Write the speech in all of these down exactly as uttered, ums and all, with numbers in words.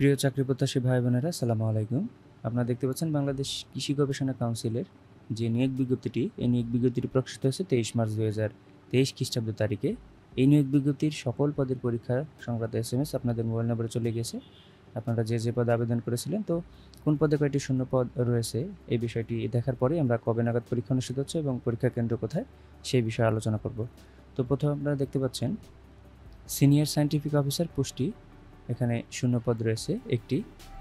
প্রিয় চাকরি প্রত্যাশী ভাই বোনেরা, আসসালামু আলাইকুম। আপনারা দেখতে পাচ্ছেন বাংলাদেশ কৃষি গবেষণা কাউন্সিলের যে নিয়োগ বিজ্ঞপ্তিটি, এই নিয়োগ বিজ্ঞপ্তিটি প্রকাশিত হয়েছে তেইশ মার্চ দুই হাজার তেইশ খ্রিস্টাব্দ তারিখে। এই নিয়োগ বিজ্ঞপ্তির সকল পদের পরীক্ষা সংক্রান্ত এস এম এস আপনাদের মোবাইল নম্বরে চলে গেছে। আপনারা যে যে পদে আবেদন করেছিলেন, তো কোন পদে কয়টি শূন্য পদ রয়েছে এই বিষয়টি দেখার পরে আমরা কবে নাগাদ পরীক্ষা অনুষ্ঠিত হচ্ছে এবং পরীক্ষা কেন্দ্র কোথায় সেই বিষয়ে আলোচনা করব। তো প্রথমে আপনারা দেখতে পাচ্ছেন সিনিয়র সায়েন্টিফিক অফিসার পোস্টটি, এখানে শূন্য পদ রয়েছে একটি।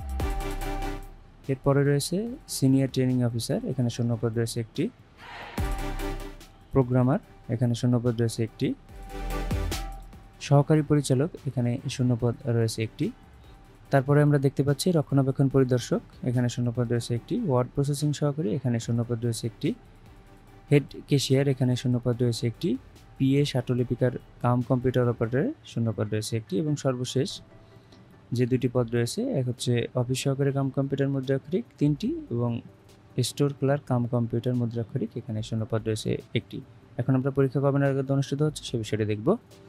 এরপরে রয়েছে সিনিয়র ট্রেনিং অফিসার, এখানে শূন্য পদ রয়েছে একটি। প্রোগ্রামার, এখানে শূন্য পদ রয়েছে একটি। সহকারী পরিচালক, এখানে শূন্য পদ রয়েছে একটি। তারপরে আমরা দেখতে পাচ্ছি রক্ষণাবেক্ষণ পরিদর্শক, এখানে শূন্য পদ রয়েছে একটি। ওয়ার্ড প্রসেসিং সহকারী, এখানে শূন্য পদ রয়েছে একটি। হেড ক্যাশিয়ার, এখানে শূন্য পদ রয়েছে একটি। পিএ স্বাট্টলিপিকার কাম কম্পিউটার অপারেটরে শূন্য পদ রয়েছে একটি। এবং সর্বশেষ যে দুটি পদ রয়েছে, এক হচ্ছে অফিস সহকারী কাম কম্পিউটার মুদ্রাক্ষরিক তিনটি এবং স্টোর ক্লার্ক কাম কম্পিউটার মুদ্রাক্ষরিক, এখানে শূন্য পদ রয়েছে একটি। এখন আমরা পরীক্ষা কবে নাগাদ অনুষ্ঠিত হচ্ছে সে বিষয়টি দেখব।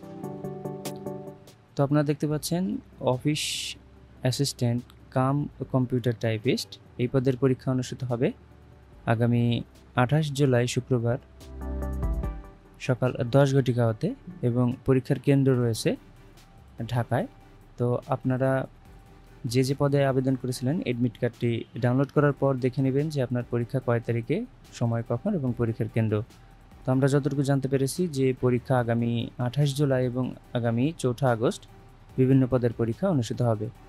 তো আপনারা দেখতে পাচ্ছেন office assistant cum computer typist, এই পদের পরীক্ষা অনুষ্ঠিত হবে আগামী আঠাশ জুলাই শুক্রবার সকাল দশ ঘটিকা হতে, এবং পরীক্ষার কেন্দ্র রয়েছে ঢাকায়। তো আপনারা যে যে পদে আবেদন করেছিলেন অ্যাডমিট কার্ডটি ডাউনলোড করার পর দেখে নেবেন যে আপনার পরীক্ষা কয় তারিখে, সময় কখন এবং পরীক্ষার কেন্দ্র। তো আমরা যতটুকু জানতে পেরেছি যে পরীক্ষা আগামী আঠাশ জুলাই এবং আগামী চৌঠা আগস্ট বিভিন্ন পদের পরীক্ষা অনুষ্ঠিত হবে।